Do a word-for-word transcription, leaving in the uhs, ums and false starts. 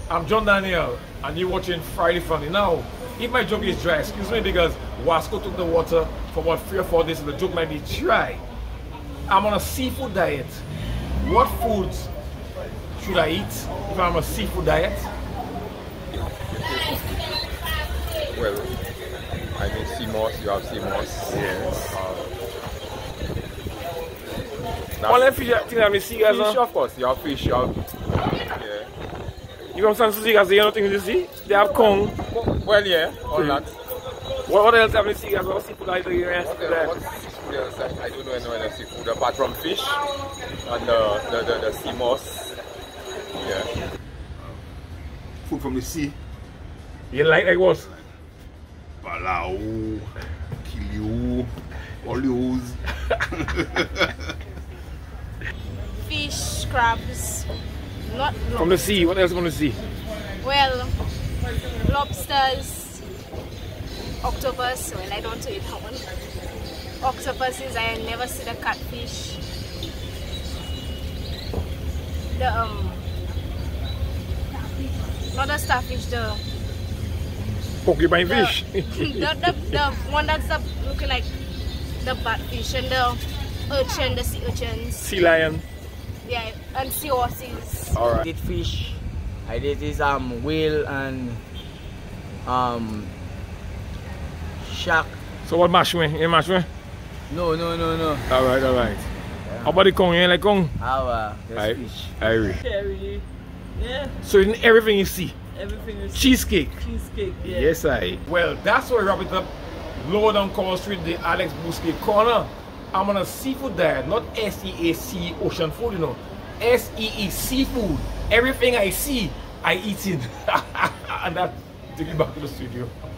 I'm John Daniel, and you're watching Friday Funny. Now, if my joke is dry, excuse me, because Wasco took the water for about three or four days, so the joke might be dry. I'm on a seafood diet. What foods should I eat if I'm on a seafood diet? Well, I mean, sea moss, you have sea moss. Yes. Uh, All the fish I think I may see, guys. Fish, Huh? of course, you have fish, you have. Yeah. You come San Susie, guys, you know things you see? They have Kong. Well, yeah, all Hmm. that. What, what else have you seen, guys? What seafood I think you What, else- what seafood else? I, I don't know any other seafood apart from fish and the, the, the, the sea moss. Yeah. Food from the sea. You like like what? Palau, Kilio, all those. Fish, crabs, not From the sea, what else from the sea? well, lobsters, octopus. Well, I don't eat that one. Octopuses, I never see the catfish. The um, not the starfish, the Porcupine the, fish. the, the the one that's the, looking like the batfish and the urchin, the sea urchins. Sea lion. Yeah, and sea horses. Alright. Did fish. I did this um whale and um shark. So what mash me? You mash me? No, no, no, no. Alright, alright. Yeah. How about the Kong? You ain't like Kong? How uh, just I, fish. I agree. Cherry, yeah, So in everything you see. everything is Cheesecake. cheesecake, yeah. Yes, I. Well, that's where we wrap it up. Lower down Common Street, the Alex Bousquet corner. I'm on a seafood diet, not S E A C ocean food, you know. S E E seafood. Everything I see, I eat it. And that take you back to the studio.